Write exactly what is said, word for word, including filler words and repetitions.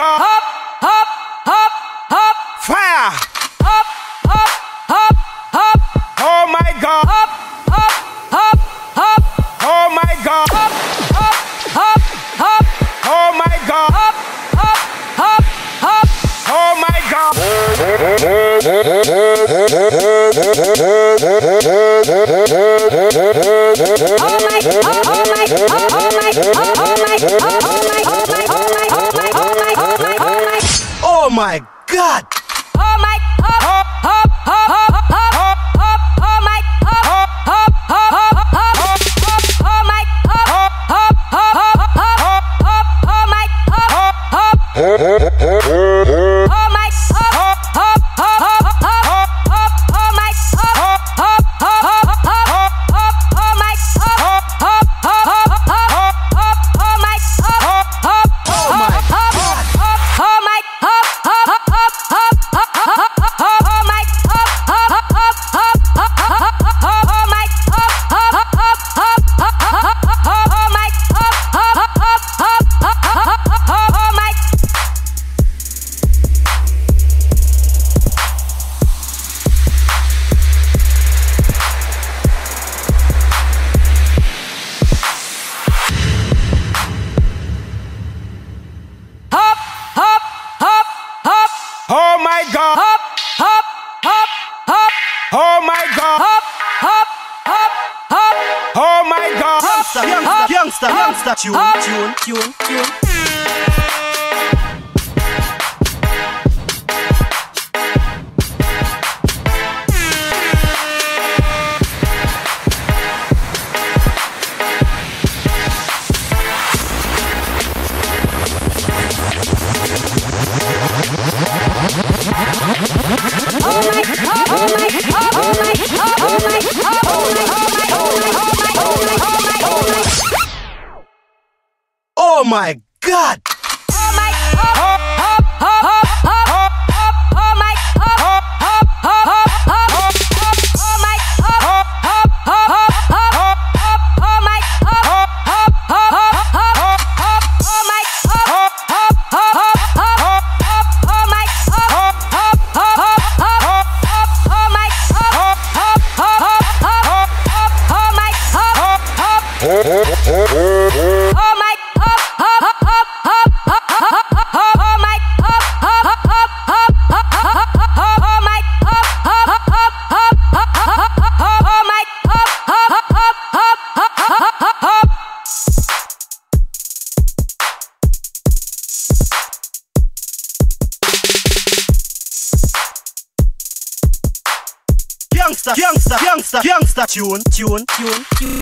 God. Hop, hop, hop, hop. Fire. Hop, hop, hop, hop. Oh my God. Hop, hop, hop, hop. Oh my God. Hop, hop, hop, hop. Oh my God. Hop, hop, hop, hop. Oh my God. Oh my God. Oh my hop hop hop hop hop hop hop oh my hop hop hop hop hop oh my hop hop hop hop hop hop oh my hop hop hop oh my hop hop hop hop hop oh my hop hop hop hop hop oh my hop hop hop hop oh my hop hop oh my hop oh my hop hop hop hop oh my hop hop hop hop oh my hop hop hop hop oh my hop hop hop hop oh my hop hop hop hop Oh my God. hop hop hop hop Oh my God. hop hop hop hop Oh my God. Youngster, Youngster, youngster, tune, Hop. tune, tune, tune. oh my God. Oh my hop hop hop hop hop hop oh my hop hop hop hop hop oh my hop hop hop hop hop oh my hop hop hop hop hop oh my hop hop hop hop hop oh my hop hop hop hop hop oh my hop hop hop hop hop oh my hop hop hop oh my hop hop hop hop hop oh my hop hop hop hop oh my hop hop hop hop oh my hop hop hop hop. Youngster, youngster, youngster, youngster, tune, tune, tune, tune.